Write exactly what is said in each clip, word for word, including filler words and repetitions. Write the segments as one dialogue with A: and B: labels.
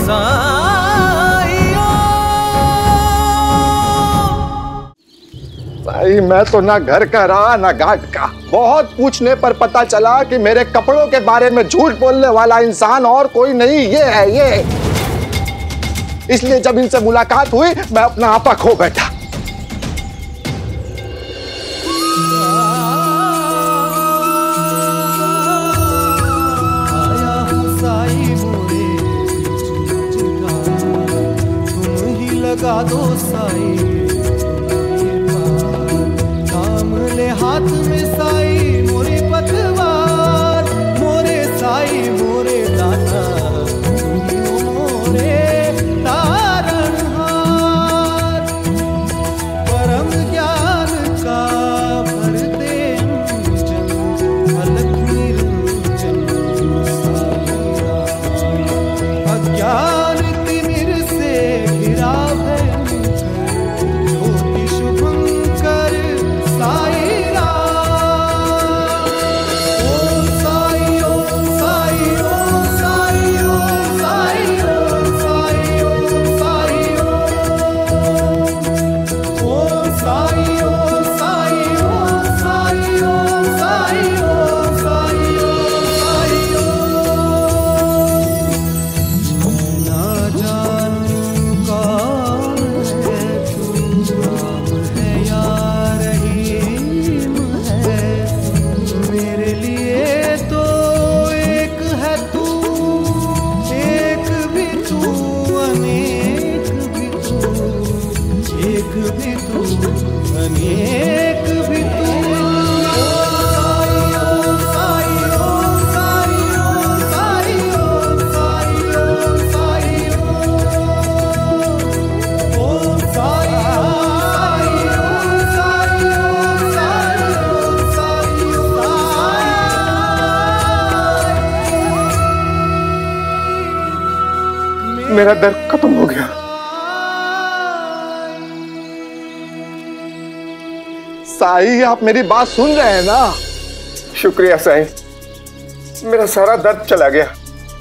A: साई, मैं तो ना घर का रहा ना घाट का। बहुत पूछने पर पता चला कि मेरे कपड़ों के बारे में झूठ बोलने वाला इंसान और कोई नहीं, ये है ये। इसलिए जब इनसे मुलाकात हुई मैं अपना आपा खो बैठा।
B: लगा दो साई, थाम ले हाथ में साई मोरे पतवार, मोरे साई मोरे दाता मोरे तारणहार। परम ज्ञान का भर दे अंजन, अलख निरंजन अज्ञान तिमिर से घिरा
A: मेरा दर्द खत्म हो गया। साई, आप मेरी बात सुन रहे हैं ना?
C: शुक्रिया साई, मेरा सारा दर्द चला गया।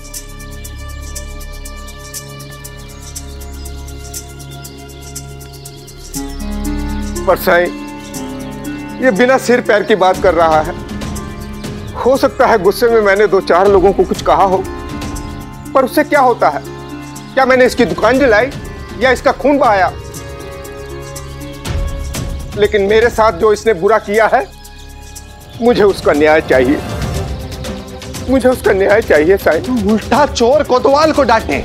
C: पर साई, ये बिना सिर पैर की बात कर रहा है। हो सकता है गुस्से में मैंने दो चार लोगों को कुछ कहा हो, पर उससे क्या होता है? क्या मैंने इसकी दुकान जलाई या इसका खून बहाया? लेकिन मेरे साथ जो इसने बुरा किया है, मुझे उसका न्याय चाहिए, मुझे उसका न्याय चाहिए साई।
A: उल्टा चोर कोतवाल को डांटे।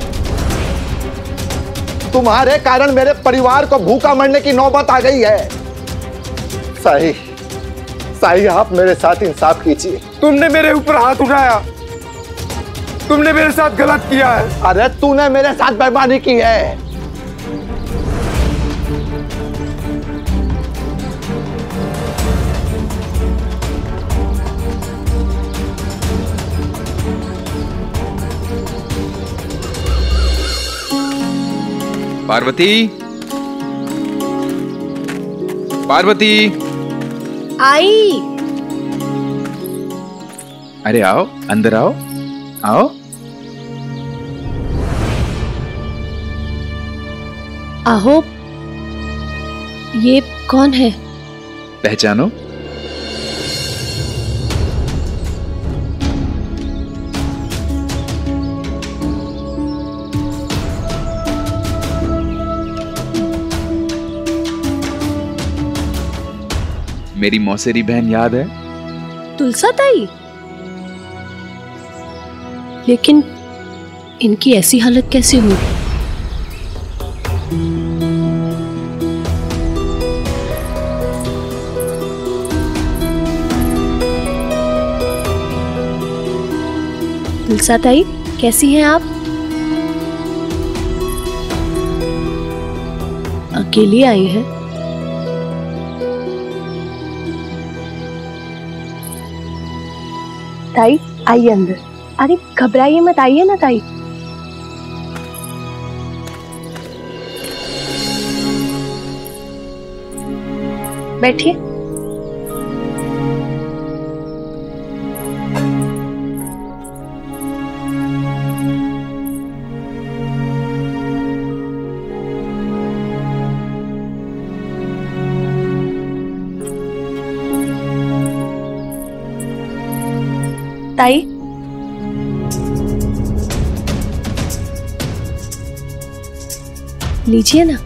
A: तुम्हारे कारण मेरे परिवार को भूखा मरने की नौबत आ गई है। साई, साई, आप मेरे साथ इंसाफ कीजिए।
C: तुमने मेरे ऊपर हाथ उठाया, तुमने मेरे साथ गलत किया है।
A: अरे तूने मेरे साथ बेईमानी की है।
D: पार्वती, पार्वती
E: आई।
D: अरे आओ, अंदर आओ, आओ।
E: आहो, ये कौन है?
D: पहचानो? मेरी मौसेरी बहन याद है?
E: तुलसा ताई। लेकिन इनकी ऐसी हालत कैसे हुई? तुलसा ताई, कैसी हैं आप? अकेली आई हैं? ताई आइए अंदर। अरे घबराइए मत, आइए ना ताई। बैठिए। ताई। लीजिए ना।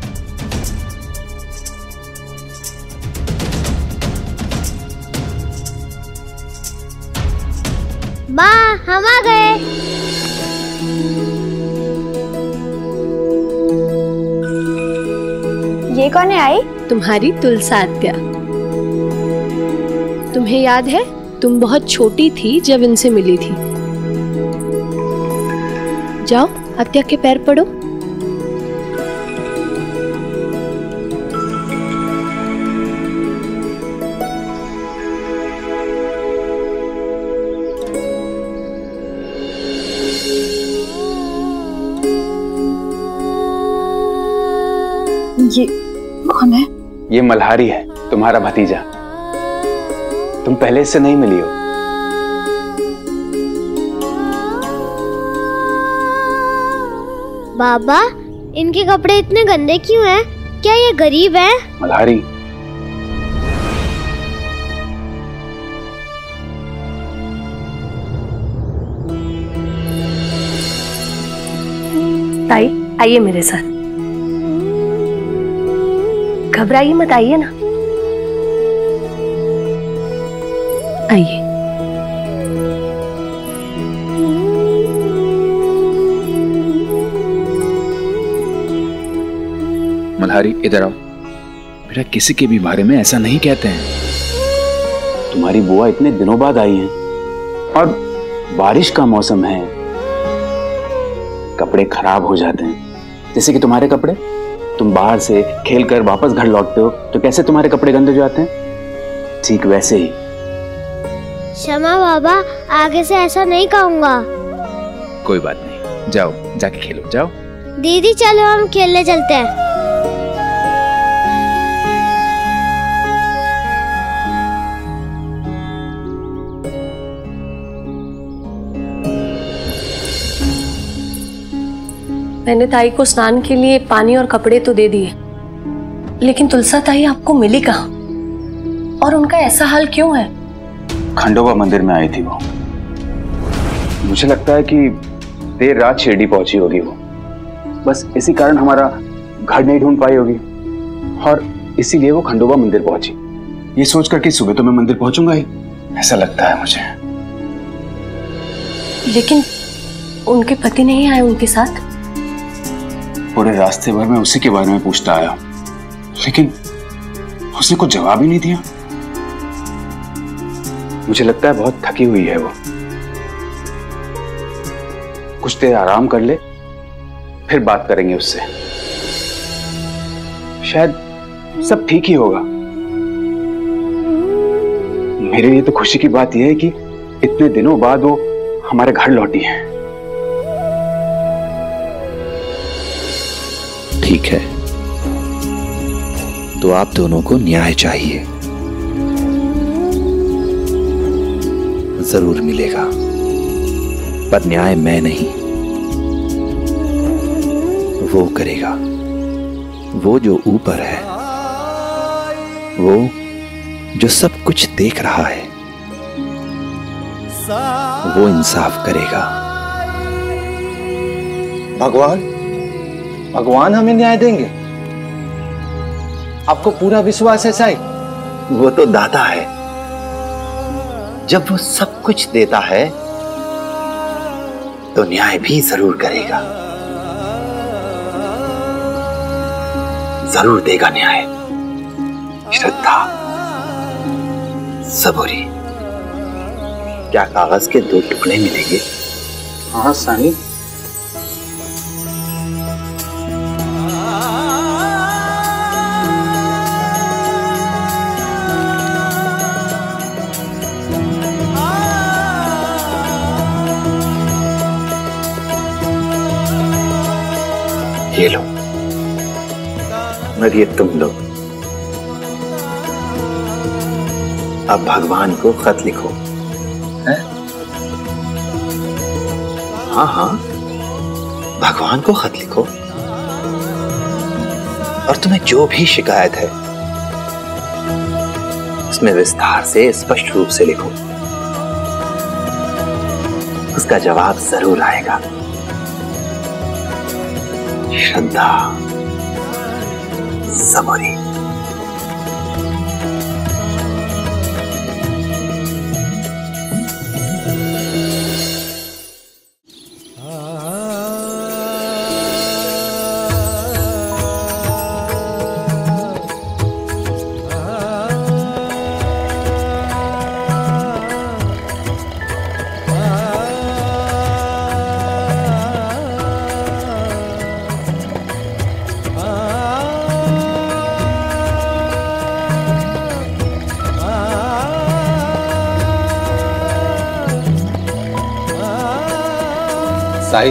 F: माँ, हम आ गए। ये कौन है आई?
E: तुम्हारी तुलसा आत्या। तुम्हें याद है, तुम बहुत छोटी थी जब इनसे मिली थी। जाओ आत्या के पैर पड़ो।
F: ये कौन है?
G: ये मल्हारी है, तुम्हारा भतीजा। तुम पहले इससे नहीं मिली हो।
F: बाबा, इनके कपड़े इतने गंदे क्यों हैं? क्या ये गरीब है?
G: मल्हारी,
E: ताई आइए मेरे साथ। घबराइए मत, आइए ना, आइए।
D: मल्हारी इधर आओ। बेटा, किसी के भी बारे में ऐसा नहीं कहते हैं।
G: तुम्हारी बुआ इतने दिनों बाद आई हैं और बारिश का मौसम है, कपड़े खराब हो जाते हैं। जैसे कि तुम्हारे कपड़े, तुम बाहर से खेलकर वापस घर लौटते हो तो कैसे तुम्हारे कपड़े गंदे हो जाते हैं, ठीक वैसे ही।
F: क्षमा बाबा, आगे से ऐसा नहीं कहूँगा।
D: कोई बात नहीं, जाओ जाके खेलो, जाओ।
F: दीदी चलो हम खेलने चलते हैं।
E: मैंने ताई को स्नान के लिए पानी और कपड़े तो दे दिए, लेकिन तुलसा ताई आपको मिली कहाँ और उनका ऐसा हाल क्यों है?
G: खंडोबा मंदिर में आई थी वो। मुझे लगता है कि देर रात शिरडी पहुंची होगी वो। बस इसी कारण हमारा घर नहीं ढूंढ पाई होगी और इसीलिए वो खंडोबा मंदिर पहुंची। ये सोचकर कि सुबह तो मैं मंदिर पहुंचूंगा ही, ऐसा लगता है मुझे।
E: लेकिन उनके पति नहीं आए उनके साथ?
G: पूरे रास्ते भर मैं उसी के बारे में पूछता आया, लेकिन उसने कुछ जवाब ही नहीं दिया। मुझे लगता है बहुत थकी हुई है वो। कुछ देर आराम कर ले, फिर बात करेंगे उससे। शायद सब ठीक ही होगा। मेरे लिए तो खुशी की बात यह है कि इतने दिनों बाद वो हमारे घर लौटी है।
H: ठीक है, तो आप दोनों को न्याय चाहिए, जरूर मिलेगा, पर न्याय मैं नहीं, वो करेगा। वो जो ऊपर है, वो जो सब कुछ देख रहा है, वो इंसाफ करेगा।
A: भगवान भगवान हमें न्याय देंगे? आपको पूरा विश्वास है साईं?
H: वो तो दाता है, जब वो सब कुछ देता है तो न्याय भी जरूर करेगा, जरूर देगा न्याय। श्रद्धा, सबूरी। क्या कागज के दो टुकड़े मिलेंगे?
G: हाँ सानी।
H: ये लो, और ये तुम लो। अब भगवान को खत लिखो। है? हाँ हाँ, भगवान को खत लिखो और तुम्हें जो भी शिकायत है उसमें विस्तार से स्पष्ट रूप से लिखो। उसका जवाब जरूर आएगा। श्रद्धा, सबरी।
A: साई,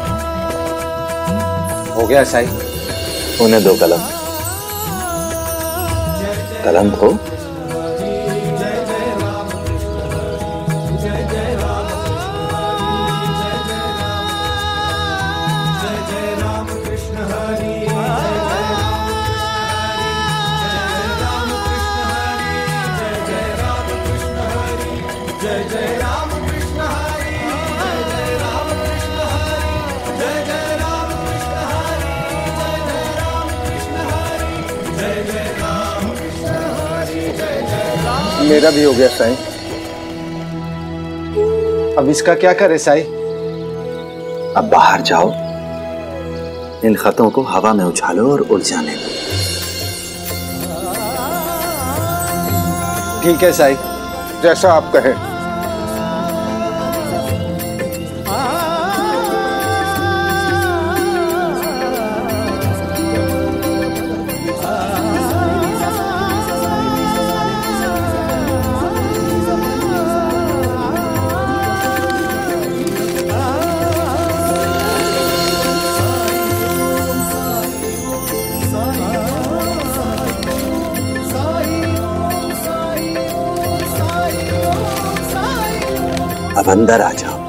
A: हो गया साई?
H: उन्हें दो कलम। कलम को
A: मेरा भी हो गया साई। अब इसका क्या करे साई?
H: अब बाहर जाओ, इन खतों को हवा में उछालो और उड़ जाने दो।
A: ठीक है साई,
C: जैसा आप कहें।
H: अब अंदर आ जाओ,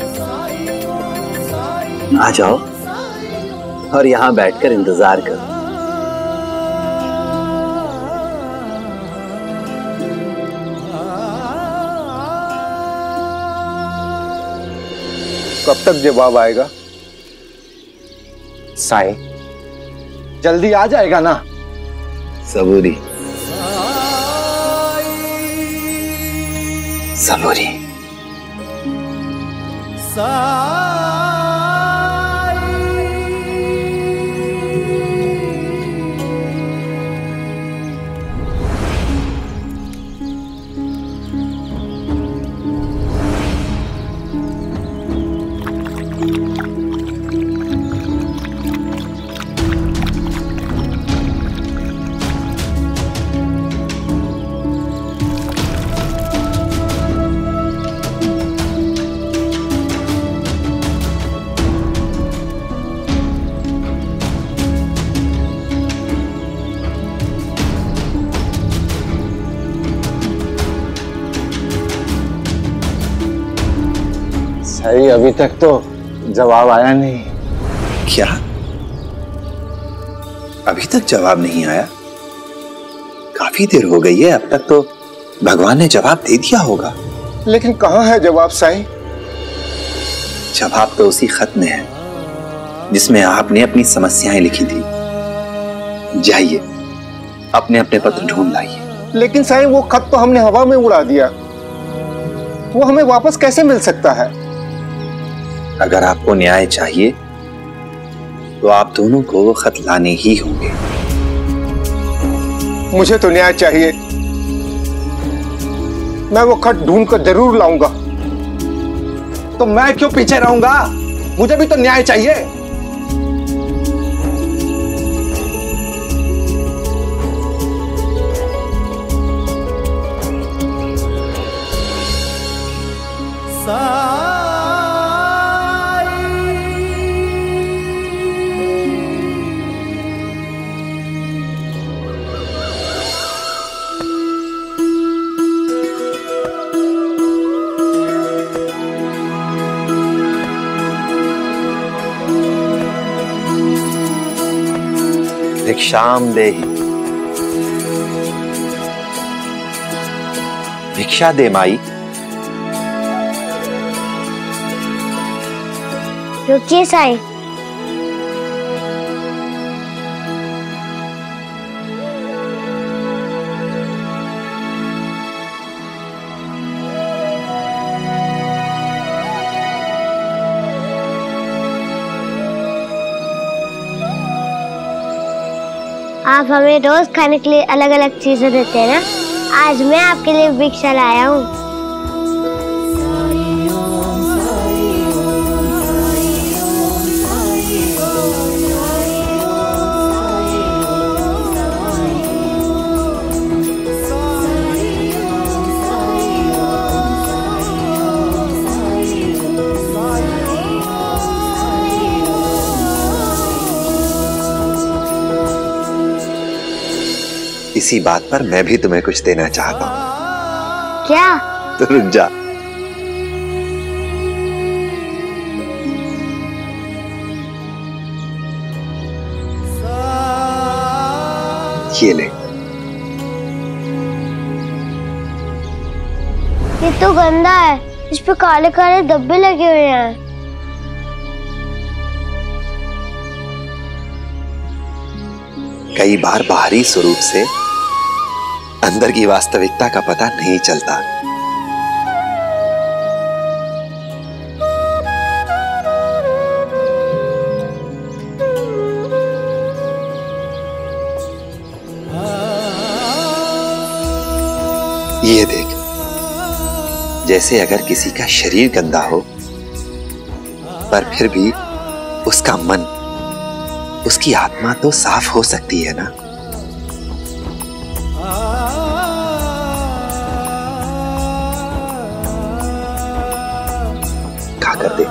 H: आ जाओ और यहां बैठकर इंतजार करो।
C: कब तक जवाब आएगा?
A: साई, जल्दी आ जाएगा ना?
H: सबूरी, सबूरी।
A: साई, अभी तक तो जवाब आया नहीं।
H: क्या अभी तक जवाब नहीं आया? काफी देर हो गई है, अब तक तो भगवान ने जवाब दे दिया होगा।
C: लेकिन कहाँ है जवाब साईं?
H: जवाब तो उसी खत में है जिसमें आपने अपनी समस्याएं लिखी थी। जाइए, अपने अपने पत्र ढूंढ लाइए।
C: लेकिन साईं, वो खत तो हमने हवा में उड़ा दिया, वो हमें वापस कैसे मिल सकता है?
H: अगर आपको न्याय चाहिए तो आप दोनों को वो खत लाने ही होंगे।
C: मुझे तो न्याय चाहिए, मैं वो खत ढूंढ कर जरूर लाऊंगा।
A: तो मैं क्यों पीछे रहूंगा? मुझे भी तो न्याय चाहिए।
H: भिक्षाम देहि, भिक्षा दे माई।
F: रुकिए साई। आप हमें रोज खाने के लिए अलग अलग चीजें देते हैं ना, आज मैं आपके लिए भिक्षा लाया हूँ।
H: इसी बात पर मैं भी तुम्हें कुछ देना चाहता हूँ।
F: क्या?
H: तो रुक जा। ये ले।
F: ये तो गंदा है, इस पे काले काले धब्बे लगे हुए हैं।
H: कई बार बाहरी स्वरूप से अंदर की वास्तविकता का पता नहीं चलता। ये देख, जैसे अगर किसी का शरीर गंदा हो पर फिर भी उसका मन, उसकी आत्मा तो साफ हो सकती है ना। खा कर दे।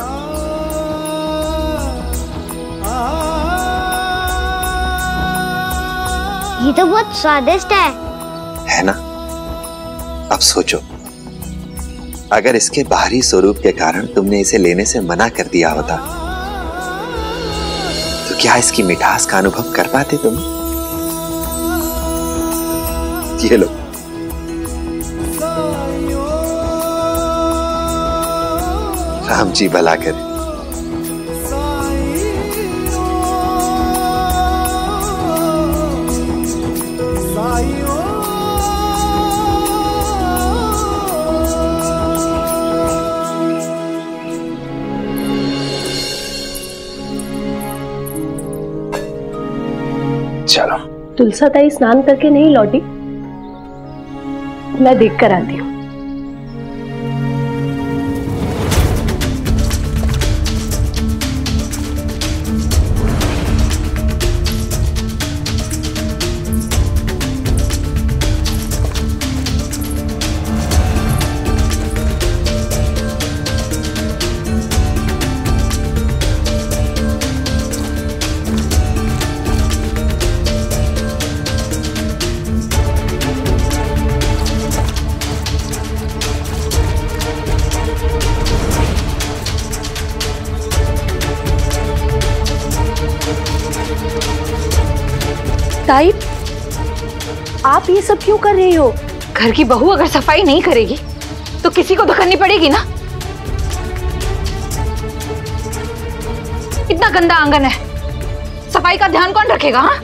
F: ये तो बहुत स्वादिष्ट है।
H: है ना? अब सोचो, अगर इसके बाहरी स्वरूप के कारण तुमने इसे लेने से मना कर दिया होता तो क्या इसकी मिठास का अनुभव कर पाते तुम? ये लो। राम जी भला करे। चलो।
E: तुलसा ताई स्नान करके नहीं लौटी, मैं देख कर आती हूँ। ताई, आप ये सब क्यों कर रही हो?
I: घर की बहू अगर सफाई नहीं करेगी तो किसी को तो करनी पड़ेगी ना। इतना गंदा आंगन है, सफाई का ध्यान कौन रखेगा? हाँ,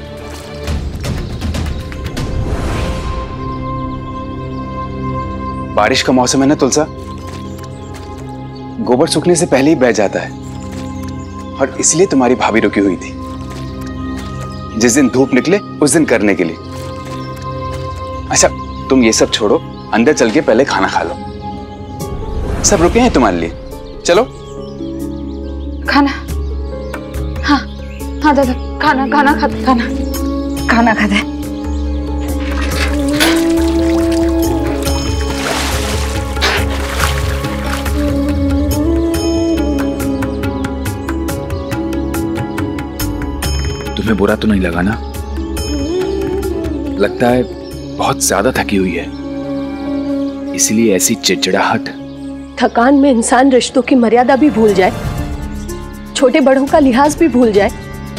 G: बारिश का मौसम है ना तुलसा, गोबर सूखने से पहले ही बह जाता है और इसलिए तुम्हारी भाभी रुकी हुई थी। जिस दिन धूप निकले उस दिन करने के लिए। अच्छा तुम ये सब छोड़ो, अंदर चल के पहले खाना खा लो। सब रुके हैं तुम्हारे लिए, चलो।
I: खाना? हाँ हाँ दादा, खाना खाना खाते खाना खाना खाते।
D: तुम्हें बुरा तो नहीं लगा ना? लगता है बहुत ज्यादा थकी हुई है, इसलिए ऐसी चिड़चिड़ाहट।
E: थकान में इंसान रिश्तों की मर्यादा भी भूल जाए, छोटे बड़ों का लिहाज भी भूल जाए।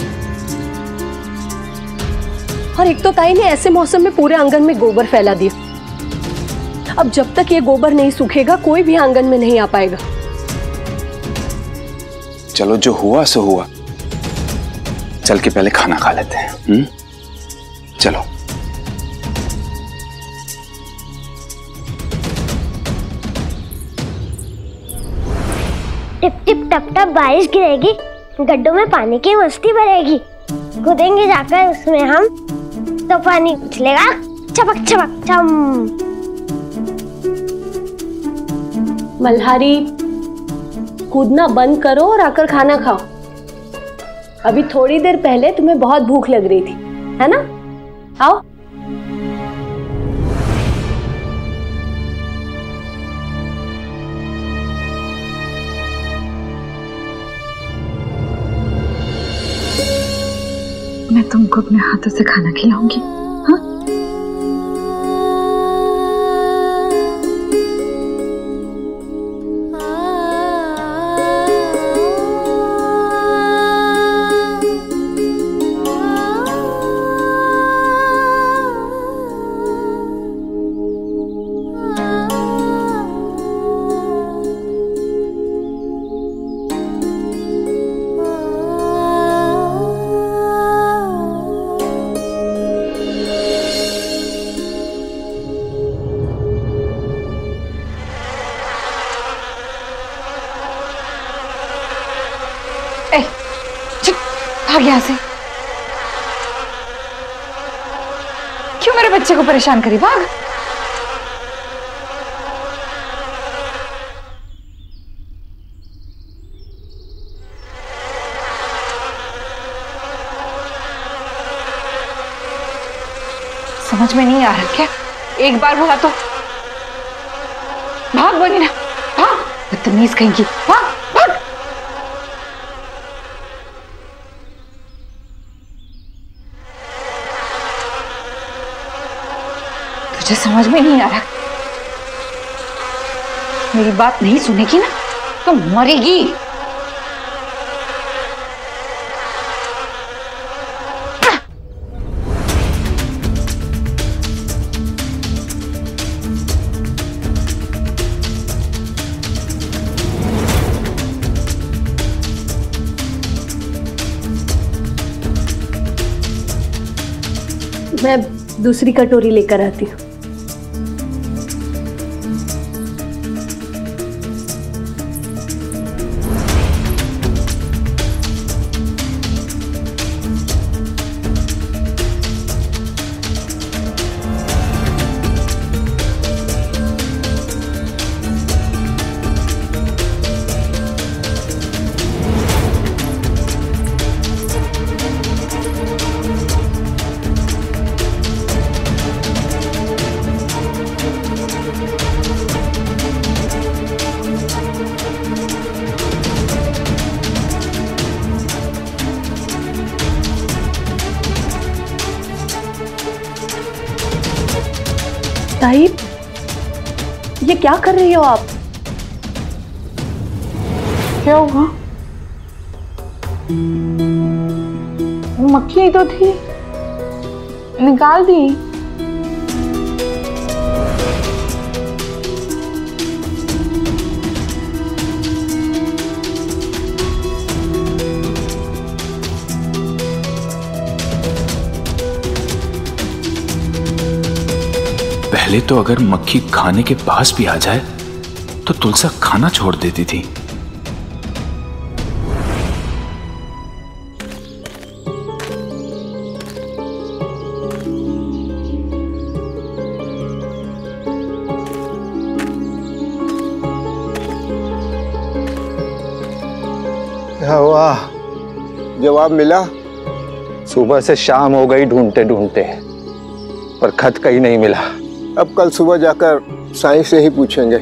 E: और एक तो ताई ने ऐसे मौसम में पूरे आंगन में गोबर फैला दिया। अब जब तक ये गोबर नहीं सूखेगा कोई भी आंगन में नहीं आ पाएगा।
D: चलो जो हुआ सो हुआ, चल के पहले खाना खा लेते हैं। हम्म, चलो।
F: टिप टिप टप टप बारिश गिरेगी, गड्ढों में पानी की मस्ती भरेगी, कूदेंगे जाकर उसमें हम तो पानी उछलेगा चपक चपक चम।
E: मल्हारी, कूदना बंद करो और आकर खाना खाओ। अभी थोड़ी देर पहले तुम्हें बहुत भूख लग रही थी, है ना? आओ।
I: मैं तुमको अपने हाथों से खाना खिलाऊंगी। हाँ? भाग यहाँ से। क्यों मेरे बच्चे को परेशान करी? भाग। समझ में नहीं आ रहा क्या? एक बार बोला तो भाग बनी ना, भाग। बदतमीज कहीं की, भाग भाग। तुझे समझ में नहीं आ रहा? मेरी बात नहीं सुनेगी ना तो मरेगी।
E: मैं दूसरी कटोरी लेकर आती हूँ। ताई, ये क्या कर रही हो आप?
I: क्या हुआ? मक्खी तो थी, निकाल दी।
D: पहले तो अगर मक्खी खाने के पास भी आ जाए तो तुलसा खाना छोड़ देती थी।
C: क्या हुआ? जवाब मिला?
A: सुबह से शाम हो गई ढूंढते ढूंढते, पर खत कहीं नहीं मिला।
C: अब कल सुबह जाकर साईं से ही पूछेंगे।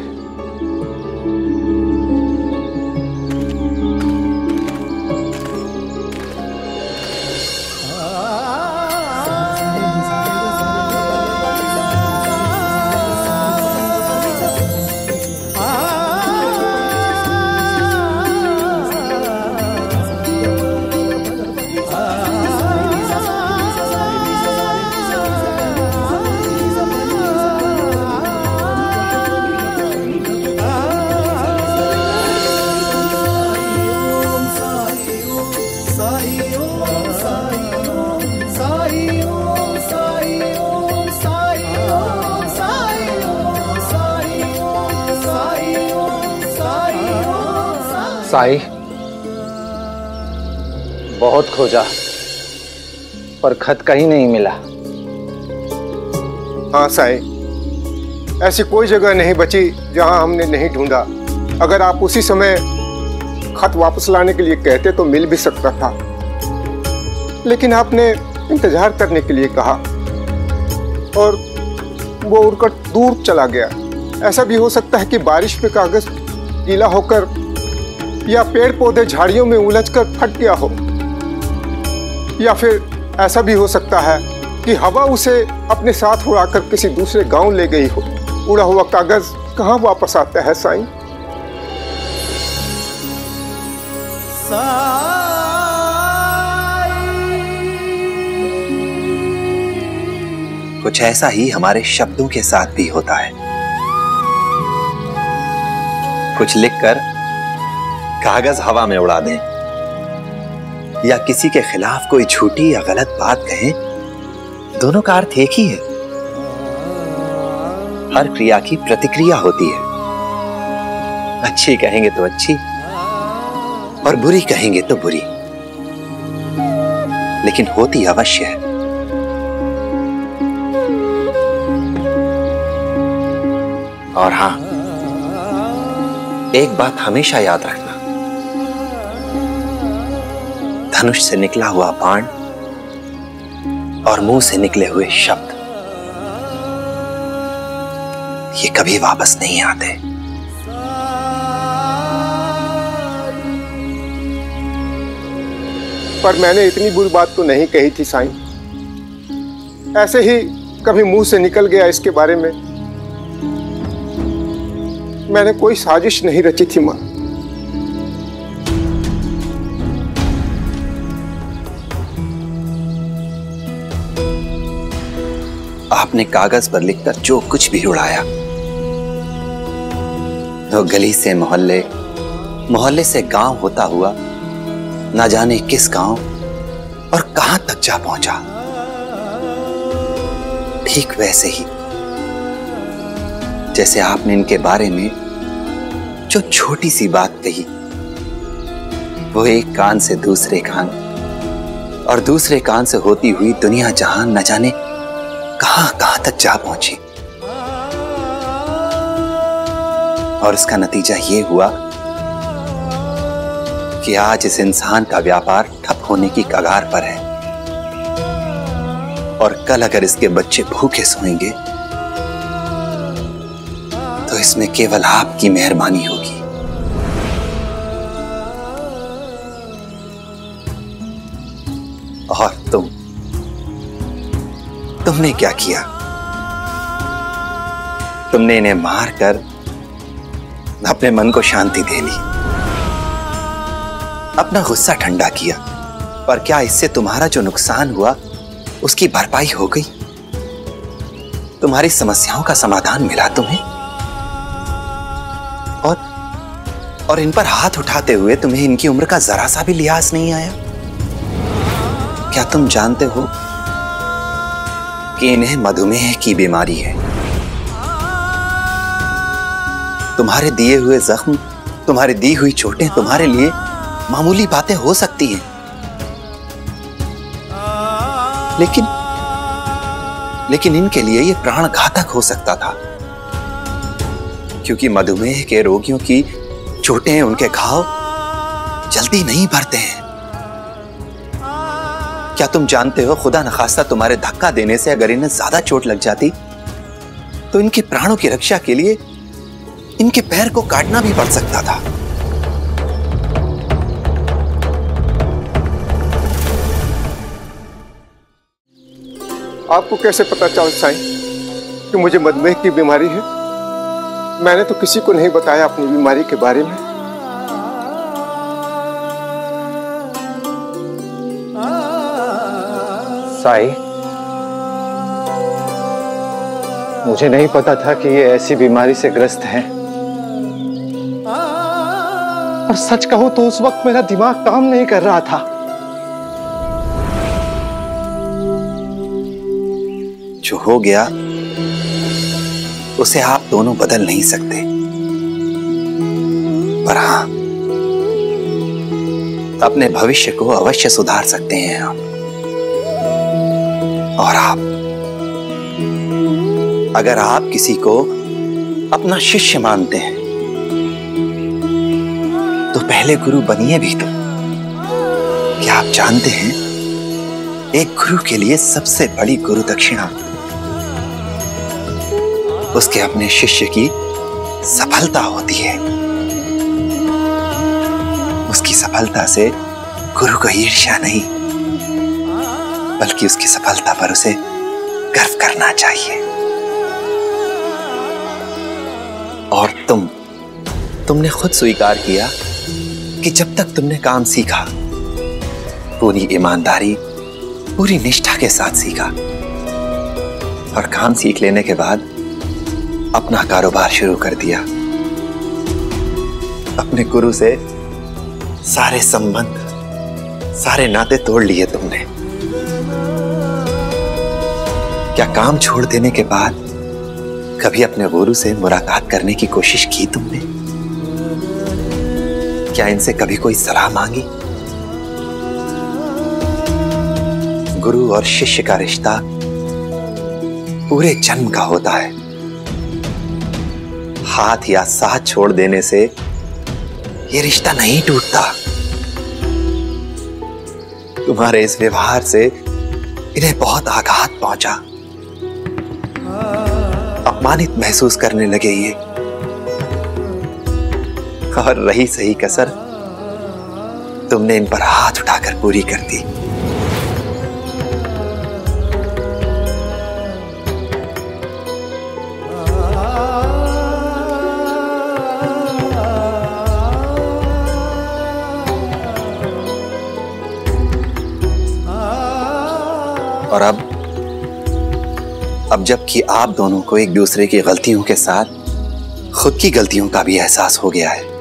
A: साई, बहुत खोजा पर खत कहीं नहीं मिला।
C: हाँ साई, ऐसी कोई जगह नहीं बची जहां हमने नहीं ढूंढा। अगर आप उसी समय खत वापस लाने के लिए कहते तो मिल भी सकता था, लेकिन आपने इंतजार करने के लिए कहा और वो उड़कर दूर चला गया। ऐसा भी हो सकता है कि बारिश में कागज गीला होकर या पेड़ पौधे झाड़ियों में उलझकर फट गया हो, या फिर ऐसा भी हो सकता है कि हवा उसे अपने साथ उड़ाकर किसी दूसरे गांव ले गई हो। उड़ा हुआ कागज कहाँ वापस आता है साईं?
H: कुछ ऐसा ही हमारे शब्दों के साथ भी होता है। कुछ लिखकर कागज हवा में उड़ा दें या किसी के खिलाफ कोई झूठी या गलत बात कहें, दोनों का अर्थ एक ही है। हर क्रिया की प्रतिक्रिया होती है। अच्छी कहेंगे तो अच्छी और बुरी कहेंगे तो बुरी, लेकिन होती अवश्य है। और हां, एक बात हमेशा याद रखना, धनुष से निकला हुआ बाण और मुंह से निकले हुए शब्द ये कभी वापस नहीं आते।
C: पर मैंने इतनी बुरी बात तो नहीं कही थी साईं। ऐसे ही कभी मुंह से निकल गया इसके बारे में। मैंने कोई साजिश नहीं रची थी मां।
H: आपने कागज पर लिखकर जो कुछ भी उड़ाया, वो गली से मोहल्ले, मोहल्ले से गांव होता हुआ ना जाने किस गांव और कहां तक जा पहुंचा। ठीक वैसे ही जैसे आपने इनके बारे में जो छोटी सी बात कही, वो एक कान से दूसरे कान और दूसरे कान से होती हुई दुनिया जहान न जाने कहां कहां तक जा पहुंची। और इसका नतीजा ये हुआ कि आज इस इंसान का व्यापार ठप होने की कगार पर है। और कल अगर इसके बच्चे भूखे सोएंगे तो इसमें केवल आपकी मेहरबानी होगी। और तुम तुमने क्या किया? तुमने इन्हें मारकर अपने मन को शांति दे ली, अपना गुस्सा ठंडा किया। पर क्या इससे तुम्हारा जो नुकसान हुआ उसकी भरपाई हो गई? तुम्हारी समस्याओं का समाधान मिला तुम्हें? और और इन पर हाथ उठाते हुए तुम्हें इनकी उम्र का जरा सा भी लिहाज नहीं आया? क्या तुम जानते हो कि इन्हें मधुमेह की बीमारी है? तुम्हारे दिए हुए जख्म, तुम्हारी दी हुई चोटें तुम्हारे लिए मामूली बातें हो सकती हैं, लेकिन लेकिन इनके लिए यह प्राण घातक हो सकता था, क्योंकि मधुमेह के रोगियों की चोटें, उनके घाव जल्दी नहीं भरते हैं। क्या तुम जानते हो, खुदा न खास्ता तुम्हारे धक्का देने से अगर इन्हें ज्यादा चोट लग जाती तो इनके प्राणों की रक्षा के लिए इनके पैर को काटना भी पड़ सकता था।
C: आपको कैसे पता चला साईं कि मुझे मधुमेह की बीमारी है? मैंने तो किसी को नहीं बताया अपनी बीमारी के बारे में।
A: साई, मुझे नहीं पता था कि ये ऐसी बीमारी से ग्रस्त हैं। और सच कहूं तो उस वक्त मेरा दिमाग काम नहीं कर रहा था।
H: जो हो गया उसे आप दोनों बदल नहीं सकते, पर हाँ, अपने भविष्य को अवश्य सुधार सकते हैं आप। और आप, अगर आप किसी को अपना शिष्य मानते हैं तो पहले गुरु बनिए भी तो। क्या आप जानते हैं, एक गुरु के लिए सबसे बड़ी गुरु दक्षिणा उसके अपने शिष्य की सफलता होती है। उसकी सफलता से गुरु को ईर्ष्या नहीं, बल्कि उसकी सफलता पर उसे गर्व करना चाहिए। और तुम तुमने खुद स्वीकार किया कि जब तक तुमने काम सीखा, पूरी ईमानदारी, पूरी निष्ठा के साथ सीखा, और काम सीख लेने के बाद अपना कारोबार शुरू कर दिया। अपने गुरु से सारे संबंध, सारे नाते तोड़ लिए तुमने। क्या काम छोड़ देने के बाद कभी अपने गुरु से मुलाकात करने की कोशिश की तुमने? क्या इनसे कभी कोई सलाह मांगी? गुरु और शिष्य का रिश्ता पूरे जन्म का होता है। हाथ या साथ छोड़ देने से ये रिश्ता नहीं टूटता। तुम्हारे इस व्यवहार से इन्हें बहुत आघात पहुंचा, अपमानित महसूस करने लगे ये। और रही सही कसर, तुमने इन पर हाथ उठाकर पूरी कर दी। और अब अब जबकि आप दोनों को एक दूसरे की गलतियों के साथ खुद की गलतियों का भी एहसास हो गया है,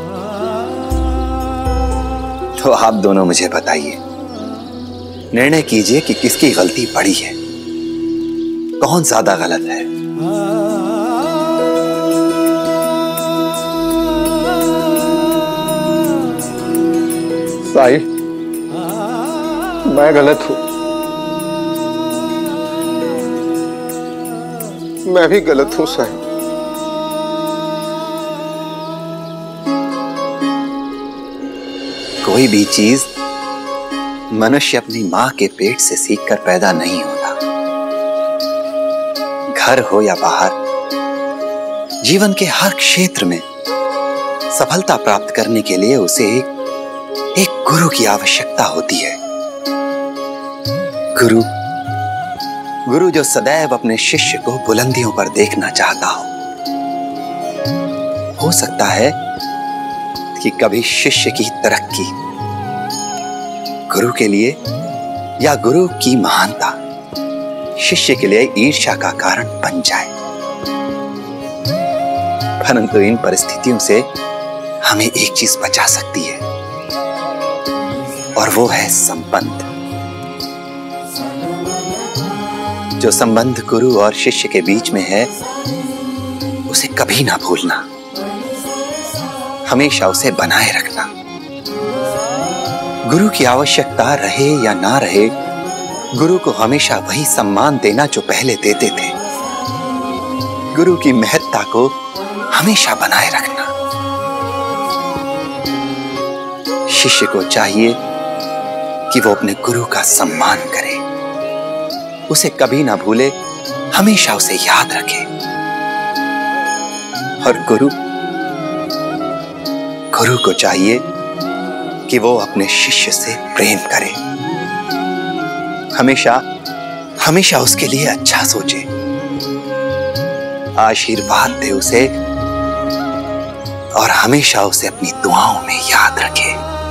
H: तो आप दोनों मुझे बताइए, निर्णय कीजिए कि किसकी गलती बड़ी है, कौन ज्यादा गलत है।
C: साई, मैं गलत हूं। मैं भी गलत हूं साई।
H: कोई भी चीज मनुष्य अपनी मां के पेट से सीखकर पैदा नहीं होता। घर हो या बाहर, जीवन के हर क्षेत्र में सफलता प्राप्त करने के लिए उसे एक, एक गुरु की आवश्यकता होती है। गुरु गुरु जो सदैव अपने शिष्य को बुलंदियों पर देखना चाहता हो। हो सकता है कि कभी शिष्य की तरक्की गुरु के लिए या गुरु की महानता शिष्य के लिए ईर्ष्या का कारण बन जाए, परंतु इन परिस्थितियों से हमें एक चीज बचा सकती है, और वो है संबंध। जो संबंध गुरु और शिष्य के बीच में है, उसे कभी ना भूलना, हमेशा उसे बनाए रखना। गुरु की आवश्यकता रहे या ना रहे, गुरु को हमेशा वही सम्मान देना जो पहले देते थे। गुरु की महत्ता को हमेशा बनाए रखना। शिष्य को चाहिए कि वो अपने गुरु का सम्मान करे, उसे कभी ना भूले, हमेशा उसे याद रखे। और गुरु गुरु को चाहिए कि वो अपने शिष्य से प्रेम करे, हमेशा हमेशा उसके लिए अच्छा सोचे, आशीर्वाद दे उसे, और हमेशा उसे अपनी दुआओं में याद रखे।